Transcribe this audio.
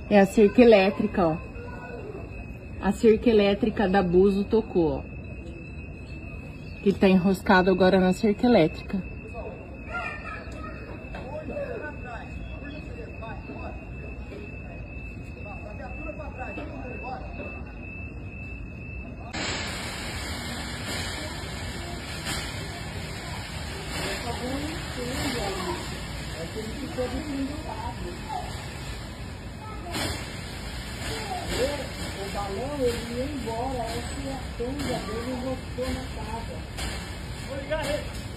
É a cerca elétrica, ó. A cerca elétrica da Buzo tocou, ó. Que tá enroscado agora na cerca elétrica. O balão, ele ia embora, essa tenda dele voltou na casa. Vou ligar ele.